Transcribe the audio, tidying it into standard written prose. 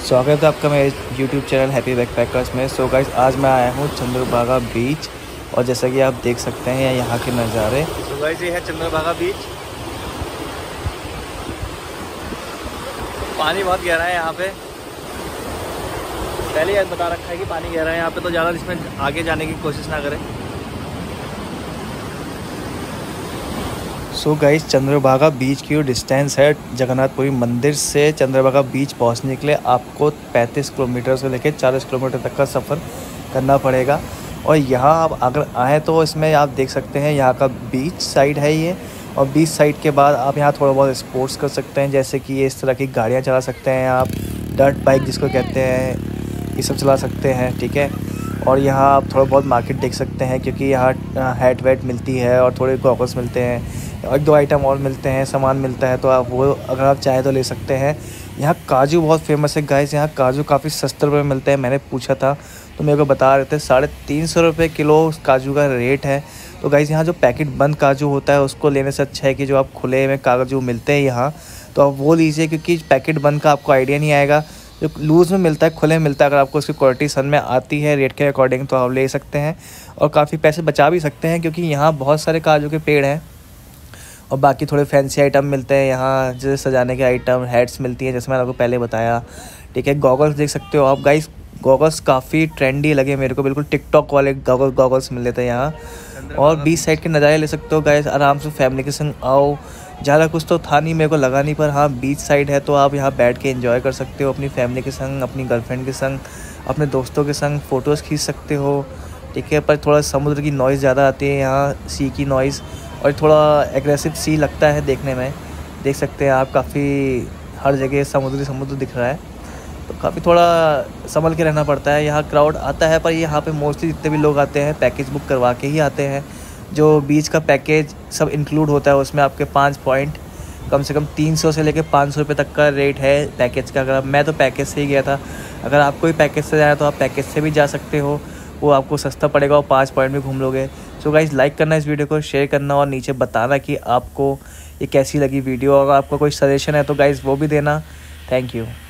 स्वागत है आपका मेरे YouTube चैनल हैप्पी बैकपैकर्स में। सो गाइस, आज मैं आया हूँ चंद्रभागा बीच और जैसा कि आप देख सकते हैं यहाँ के नज़ारे। सो गाइस, ये है चंद्रभागा बीच। पानी बहुत गहरा है यहाँ पे, पहले याद बता रखा है कि पानी गहरा है यहाँ पे, तो ज़्यादा इसमें आगे जाने की कोशिश ना करें। सो गाइस, चंद्रभागा बीच की जो डिस्टेंस है जगन्नाथपुरी मंदिर से चंद्रभागा बीच पहुंचने के लिए आपको 35 किलोमीटर से लेकर 40 किलोमीटर तक का सफ़र करना पड़ेगा। और यहाँ आप अगर आएँ तो इसमें आप देख सकते हैं यहाँ का बीच साइड है ये, और बीच साइड के बाद आप यहाँ थोड़ा बहुत स्पोर्ट्स कर सकते हैं, जैसे कि ये इस तरह की गाड़ियाँ चला सकते हैं आप, डर्ट बाइक जिसको कहते हैं, ये सब चला सकते हैं, ठीक है। और यहाँ आप थोड़ा बहुत मार्केट देख सकते हैं क्योंकि यहाँ हैट वैट मिलती है और थोड़े गॉगल्स मिलते हैं और 2 आइटम और मिलते हैं, सामान मिलता है, तो आप वो अगर आप चाहें तो ले सकते हैं। यहाँ काजू बहुत फेमस है गाइस, यहाँ काजू काफ़ी सस्ते रुपये में मिलते हैं। मैंने पूछा था तो मेरे को बता रहे थे 350 रुपये किलो काजू का रेट है। तो गाइस, यहाँ जो पैकेट बंद काजू होता है उसको लेने से अच्छा है कि जो आप खुले में काजू मिलते हैं यहाँ, तो आप वो लीजिए, क्योंकि पैकेट बंद का आपको आइडिया नहीं आएगा। जो लूज़ में मिलता है, खुले में मिलता है, अगर आपको उसकी क्वालिटी समझ में आती है रेट के अकॉर्डिंग तो आप ले सकते हैं और काफ़ी पैसे बचा भी सकते हैं, क्योंकि यहाँ बहुत सारे काजू के पेड़ हैं। और बाकी थोड़े फैंसी आइटम मिलते हैं यहाँ, जैसे सजाने के आइटम, हैट्स मिलती हैं जैसे मैंने आपको पहले बताया, ठीक है। गॉगल्स देख सकते हो आप गाइस, गॉगल्स काफ़ी ट्रेंडी लगे मेरे को, बिल्कुल टिकटॉक वाले गॉगल्स मिल लेते हैं यहाँ। और बीच साइड के नज़ारे ले सकते हो गाइस, आराम से फैमिली के संग आओ। ज़्यादा कुछ तो था नहीं, मेरे को लगा नहीं, पर हाँ बीच साइड है तो आप यहाँ बैठ के एंजॉय कर सकते हो अपनी फैमिली के संग, अपनी गर्लफ्रेंड के संग, अपने दोस्तों के संग फ़ोटोज़ खींच सकते हो, ठीक है। पर थोड़ा समुद्र की नॉइज़ ज़्यादा आती है यहाँ, सी की नॉइज़, और थोड़ा एग्रेसिव सी लगता है देखने में। देख सकते हैं आप, काफ़ी हर जगह समुद्र दिख रहा है, तो काफ़ी थोड़ा संभल के रहना पड़ता है। यहाँ क्राउड आता है, पर यहाँ पे मोस्टली जितने भी लोग आते हैं पैकेज बुक करवा के ही आते हैं। जो बीच का पैकेज सब इंक्लूड होता है उसमें आपके 5 पॉइंट कम से कम 300 से लेकर 500 रुपये तक का रेट है पैकेज का। अगर मैं तो पैकेज से ही गया था, अगर आपको भी पैकेज से जाना है तो आप पैकेज से भी जा सकते हो, वो आपको सस्ता पड़ेगा और 5 पॉइंट में घूम लोगे। सो गाइस, लाइक करना इस वीडियो को, शेयर करना और नीचे बताना कि आपको ये कैसी लगी वीडियो। अगर आपका कोई सजेशन है तो गाइस वो भी देना। Thank you.